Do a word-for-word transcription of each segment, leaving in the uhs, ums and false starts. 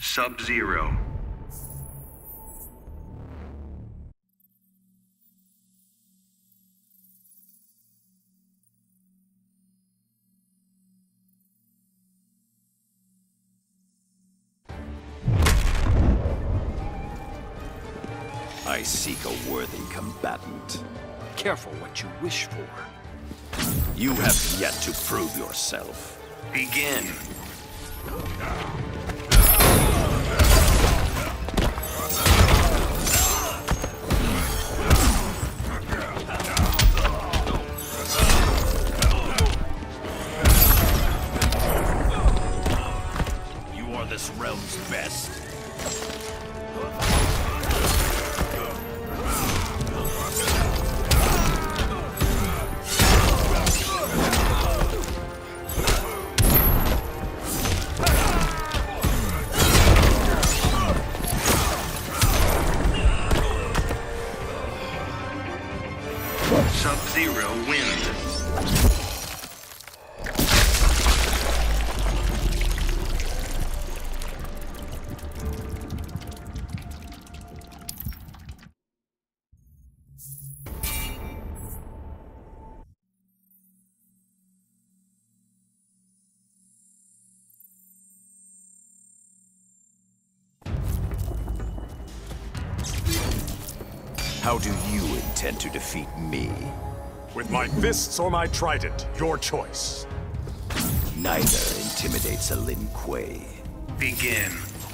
Sub-Zero. I seek a worthy combatant. Careful what you wish for. You have yet to prove yourself. Begin. You are this realm's best. Sub-Zero wins. How do you intend to defeat me? With my fists or my trident, your choice. Neither intimidates a Lin Kuei. Begin.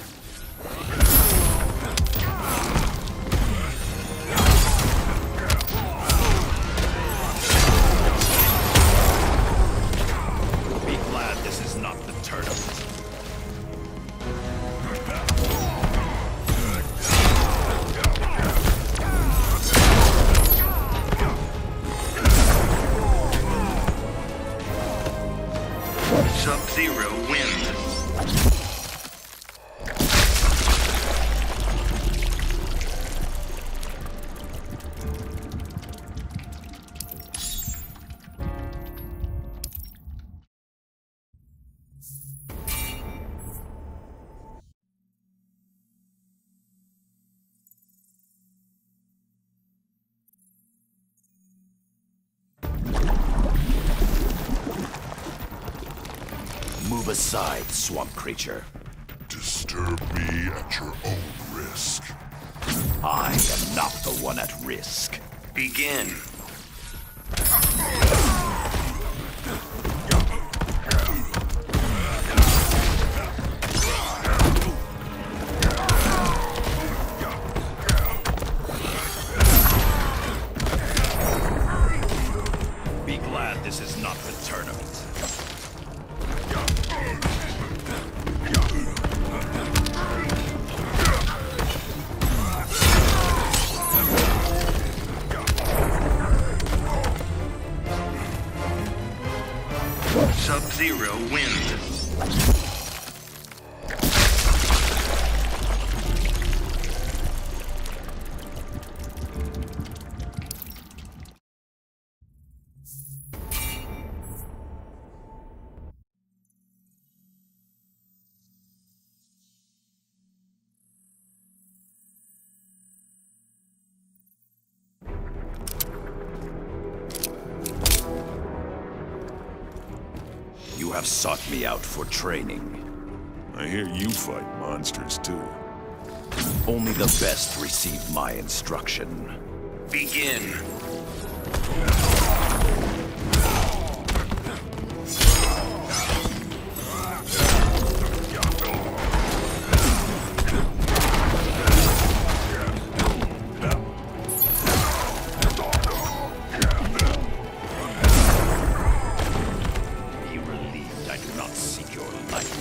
Be glad this is not the tournament. Sub-Zero wins. Move aside, swamp creature. Disturb me at your own risk. I am not the one at risk. Begin. Be glad this is not the tournament. Sub-Zero wins. You have sought me out for training. I hear you fight monsters too. Only the best receive my instruction. Begin. Be relieved I do not seek your life.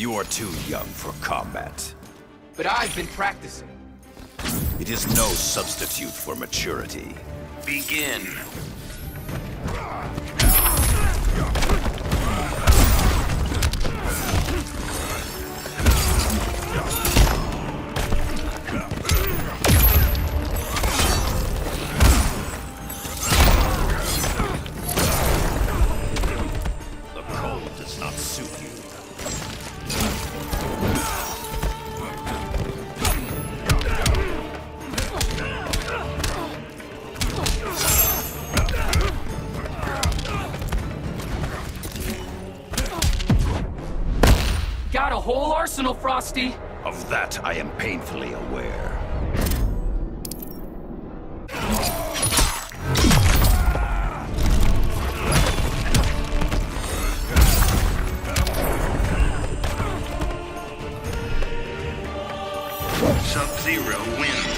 You are too young for combat. But I've been practicing. It is no substitute for maturity. Begin. The cold does not suit you. Got a whole arsenal, Frosty! Of that, I am painfully aware. Sub-Zero wind.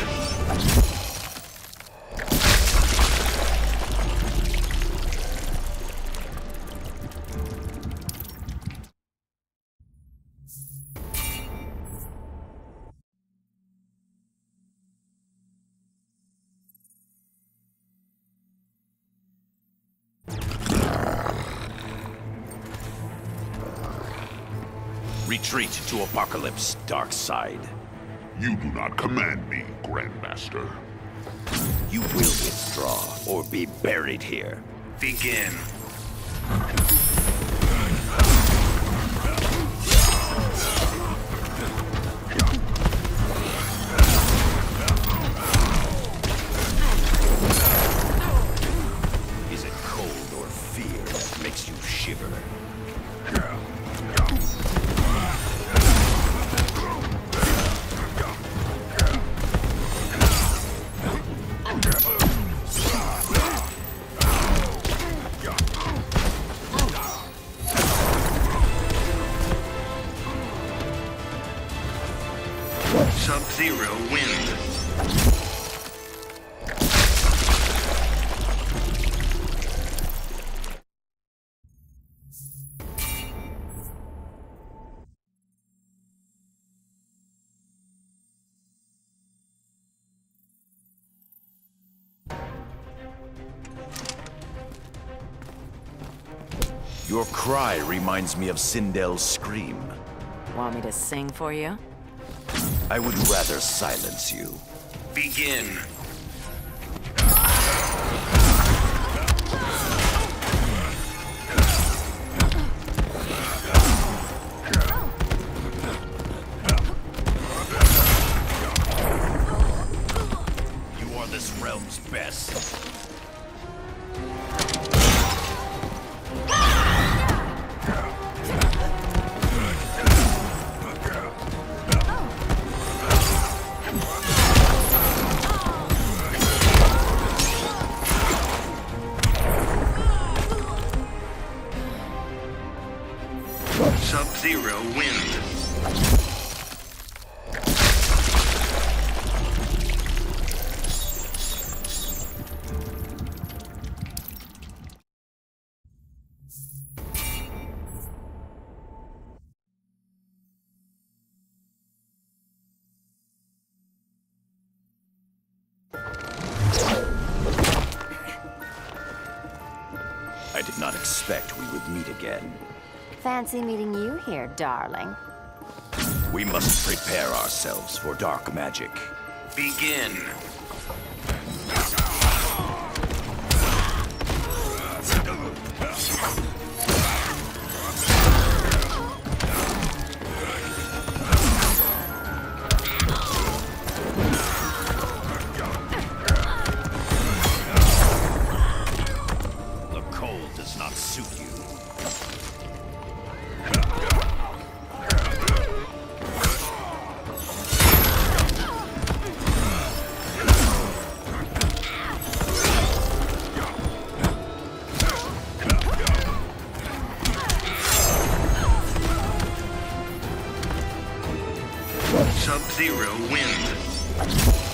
Retreat to Apocalypse, dark side. You do not command me, Grandmaster. You will withdraw or be buried here. Begin. Is it cold or fear that makes you shiver? Sub-Zero wind. Your cry reminds me of Sindel's scream. Want me to sing for you? I would rather silence you. Begin. You are this realm's best. Sub-Zero wind. I did not expect we would meet again. Fancy meeting you here, darling. We must prepare ourselves for dark magic. Begin. The cold does not suit you. Sub-Zero wind.